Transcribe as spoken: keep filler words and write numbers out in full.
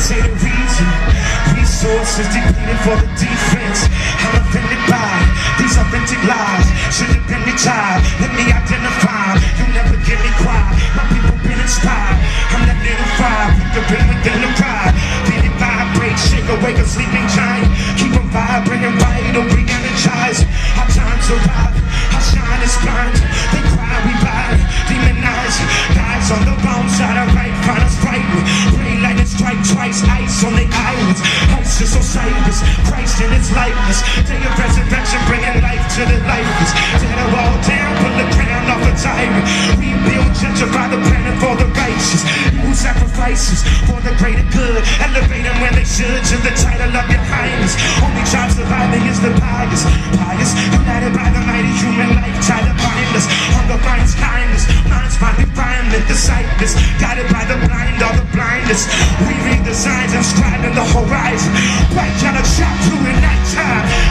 say the reason. Resources depleted for the defense. I'm offended by these authentic lies. Should have been the child. Let me identify. You never give me quiet. My people been inspired. I'm that little fire. Put the ring within the pride. Feel it vibrate. Shake awake a sleeping giant. Keep them vibrating vital. Re-energize. Our time's arrived. Our shine is blind. They cry, we ride. Demonize. Guys on the wrong side of right. Find us frightened. Rain like it strike twice. Ice on the islands. Hostess Osiris. Christ in its likeness. Day of resurrection. Bringing life to the lifeless. Tear the wall down. Pull the crown off a tyrant. Rebuild. Gentrify the planet for the righteous. Who sacrifices for the greater good. Elevate them when they should. To the title of your highness. Only child surviving is the pious. Pious. United by the mighty human life. Tied to bind us. Hunger finds kindness. Minds find refinement. The sightless. Guided by the blind or the blindness. We read the signs and scribe in the horizon. Right out of shot through in nighttime.